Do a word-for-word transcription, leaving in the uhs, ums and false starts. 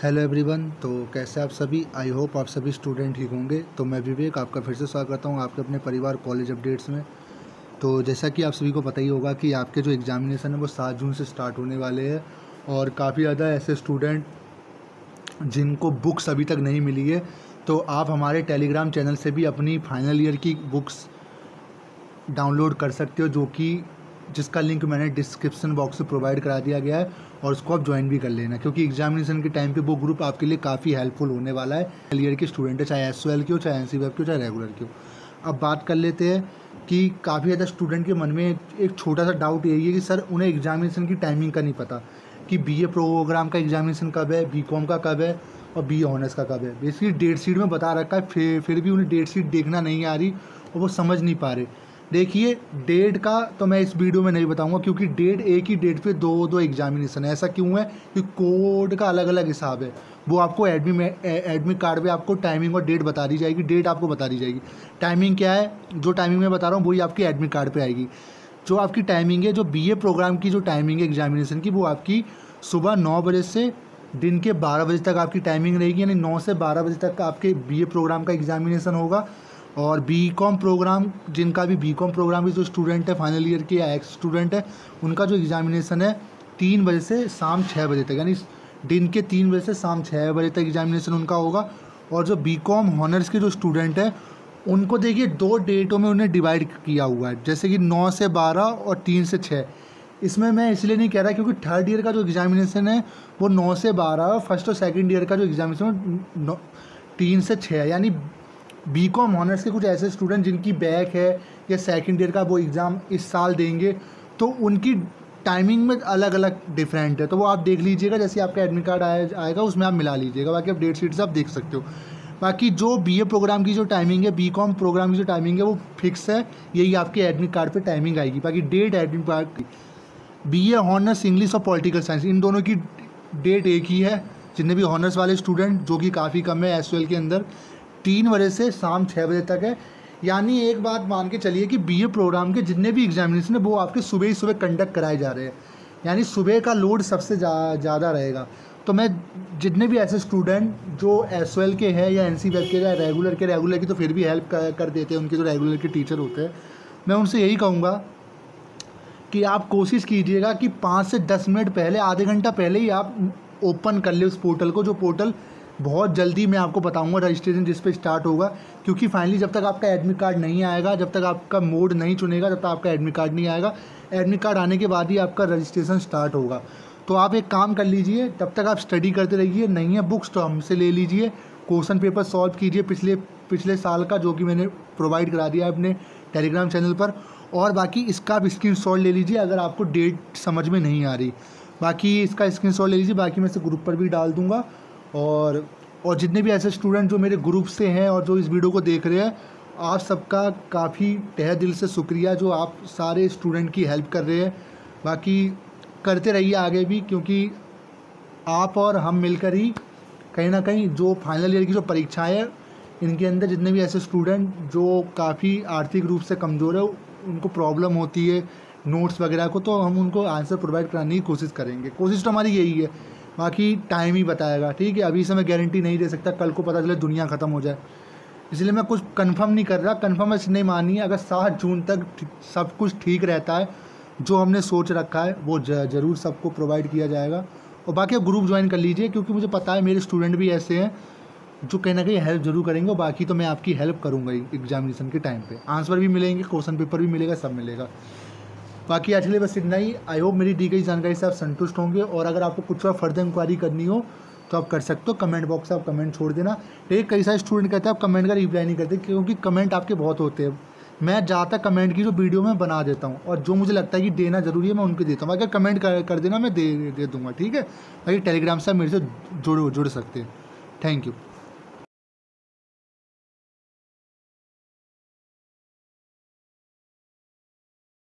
Hello everyone. तो कैसे आप सभी? आई होप आप सभी स्टूडेंट ठीक होंगे। तो मैं विवेक आपका फिर से स्वागत करता हूँ आपके अपने परिवार कॉलेज अपडेट्स में। तो जैसा कि आप सभी को पता ही होगा कि आपके जो एग्जामिनेशन है वो सात जून से स्टार्ट होने वाले हैं और काफ़ी ज़्यादा ऐसे स्टूडेंट जिनको बुक्स अभी तक नहीं मिली है, तो आप हमारे टेलीग्राम चैनल से भी अपनी फाइनल ईयर की बुक्स डाउनलोड कर सकते हो, जो कि जिसका लिंक मैंने डिस्क्रिप्शन बॉक्स में प्रोवाइड करा दिया गया है और उसको आप ज्वाइन भी कर लेना, क्योंकि एग्जामिनेशन के टाइम पे वो ग्रुप आपके लिए काफ़ी हेल्पफुल होने वाला है। ईयर के स्टूडेंट है, चाहे एस की हो, चाहे एन सी वेब की हो, चाहे रेगुलर की हो। अब बात कर लेते हैं कि काफ़ी ज़्यादा स्टूडेंट के मन में एक छोटा सा डाउट यही है कि सर उन्हें एग्जामिनेशन की टाइमिंग का नहीं पता कि बी ए प्रोग्राम का एग्जामिनेशन कब है, बी कॉम का कब है और बी ऑनर्स का कब है। बेसिकली डेट शीट में बता रखा है, फिर फिर भी उन्हें डेट शीट देखना नहीं आ रही और वो समझ नहीं पा रहे। देखिए, डेट का तो मैं इस वीडियो में नहीं बताऊंगा, क्योंकि डेट एक ही डेट पे दो दो एग्जामिनेशन है। ऐसा क्यों है कि कोड का अलग अलग हिसाब है। वो आपको एडमिट में एडमिट कार्ड पे आपको टाइमिंग और डेट बता दी जाएगी, डेट आपको बता दी जाएगी। टाइमिंग क्या है, जो टाइमिंग मैं बता रहा हूँ वही आपकी एडमिट कार्ड पे आएगी। जो आपकी टाइमिंग है, जो बी ए प्रोग्राम की जो टाइमिंग है एग्जामिनेशन की, वो आपकी सुबह नौ बजे से दिन के बारह बजे तक आपकी टाइमिंग रहेगी। यानी नौ से बारह बजे तक आपके बी ए प्रोग्राम का एग्जामिनेशन होगा। और बी कॉम प्रोग्राम, जिनका भी बी कॉम प्रोग्राम की जो स्टूडेंट है फाइनल ईयर के या एक्स स्टूडेंट है, उनका जो एग्जामिनेशन है तीन बजे से शाम छः बजे तक, यानी दिन के तीन बजे से शाम छः बजे तक एग्जामिनेशन उनका होगा। और जो बी कॉम हॉनर्स के जो स्टूडेंट है, उनको देखिए दो डेटों में उन्हें डिवाइड किया हुआ है, जैसे कि नौ से बारह और तीन से छः। इसमें मैं इसलिए नहीं कह रहा क्योंकि थर्ड ईयर का जो एग्जामिनेशन है वो नौ से बारह, फर्स्ट और सेकंड ईयर का जो एग्जामिनेशन है तीन से छः। यानी बी कॉम ऑनर्स के कुछ ऐसे स्टूडेंट जिनकी बैक है या सेकंड ईयर का वो एग्ज़ाम इस साल देंगे, तो उनकी टाइमिंग में अलग अलग डिफरेंट है। तो वो आप देख लीजिएगा, जैसे आपका एडमिट कार्ड आए आएगा उसमें आप मिला लीजिएगा। बाकी आप डेट शीट से आप देख सकते हो। बाकी जो बी ए प्रोग्राम की जो टाइमिंग है, बी कॉम प्रोग्राम की जो टाइमिंग है वो फिक्स है, यही आपके एडमिट कार्ड पे टाइमिंग आएगी। बाकी डेट एडमिट कार्ड की बी ए हॉनर्स इंग्लिश और पॉलिटिकल साइंस, इन दोनों की डेट एक ही है। जितने भी हॉनर्स वाले स्टूडेंट, जो कि काफ़ी कम है एस के अंदर, तीन बजे से शाम छः बजे तक है। यानी एक बात मान के चलिए कि बी ए प्रोग्राम के जितने भी एग्जामिनेशन है वो आपके सुबह ही सुबह कंडक्ट कराए जा रहे हैं। यानी सुबह का लोड सबसे ज़्यादा रहेगा। तो मैं जितने भी ऐसे स्टूडेंट जो एस के हैं या एन सी वेब के या रेगुलर के, रेगुलर की तो फिर भी हेल्प कर, कर देते हैं उनके जो रेगुलर के टीचर होते हैं, मैं उनसे यही कहूँगा कि आप कोशिश कीजिएगा कि पाँच से दस मिनट पहले, आधे घंटा पहले ही आप ओपन कर ले उस पोर्टल को। जो पोर्टल बहुत जल्दी मैं आपको बताऊंगा रजिस्ट्रेशन जिस पे स्टार्ट होगा, क्योंकि फाइनली जब तक आपका एडमिट कार्ड नहीं आएगा, जब तक आपका मोड नहीं चुनेगा, जब तक आपका एडमिट कार्ड नहीं आएगा, एडमिट कार्ड आने के बाद ही आपका रजिस्ट्रेशन स्टार्ट होगा। तो आप एक काम कर लीजिए, तब तक आप स्टडी करते रहिए। नहीं है बुक्स तो हमसे ले लीजिए, क्वेश्चन पेपर सॉल्व कीजिए पिछले पिछले साल का, जो कि मैंने प्रोवाइड करा दिया है अपने टेलीग्राम चैनल पर। और बाकी इसका आप स्क्रीन शॉट ले लीजिए अगर आपको डेट समझ में नहीं आ रही। बाकी इसका स्क्रीन शॉट ले लीजिए, बाकी मैं इसे ग्रुप पर भी डाल दूँगा। और और जितने भी ऐसे स्टूडेंट जो मेरे ग्रुप से हैं और जो इस वीडियो को देख रहे हैं, आप सबका काफ़ी तहे दिल से शुक्रिया जो आप सारे स्टूडेंट की हेल्प कर रहे हैं। बाकी करते रहिए आगे भी, क्योंकि आप और हम मिलकर ही कहीं ना कहीं जो फाइनल ईयर की जो परीक्षाएँ हैं, इनके अंदर जितने भी ऐसे स्टूडेंट जो काफ़ी आर्थिक रूप से कमज़ोर है, उनको प्रॉब्लम होती है नोट्स वगैरह को, तो हम उनको आंसर प्रोवाइड कराने की कोशिश करेंगे। कोशिश तो हमारी यही है, बाकी टाइम ही बताएगा। ठीक है, अभी से मैं गारंटी नहीं दे सकता, कल को पता चले दुनिया ख़त्म हो जाए, इसलिए मैं कुछ कंफर्म नहीं कर रहा। कंफर्म ऐसे नहीं मानिए। अगर सात जून तक सब कुछ ठीक रहता है, जो हमने सोच रखा है वो ज़रूर सबको प्रोवाइड किया जाएगा। और बाकी आप ग्रुप ज्वाइन कर लीजिए, क्योंकि मुझे पता है मेरे स्टूडेंट भी ऐसे हैं जो कहीं ना कहीं हेल्प जरूर करेंगे। और बाकी तो मैं आपकी हेल्प करूँगा ही एग्जामिनेशन के टाइम पे। आंसर भी मिलेंगे, क्वेश्चन पेपर भी मिलेगा, सब मिलेगा। बाकी आज के लिए बस इतना ही। आई होप मेरी दी गई जानकारी से आप संतुष्ट होंगे। और अगर आपको कुछ और फर्दर इंक्वायरी करनी हो तो आप कर सकते हो, कमेंट बॉक्स से आप कमेंट छोड़ देना। एक कई सारे स्टूडेंट कहते हैं आप कमेंट का रिप्लाई नहीं करते, क्योंकि कमेंट आपके बहुत होते हैं। मैं ज़्यादातर कमेंट की जो वीडियो में बना देता हूँ, और जो मुझे लगता है कि देना ज़रूरी है मैं उनके देता हूँ। अगर कमेंट कर, कर देना मैं दे दे दूँगा। ठीक है, बाकी टेलीग्राम से आप मेरे से जुड़ जुड़ सकते हैं। Thank you.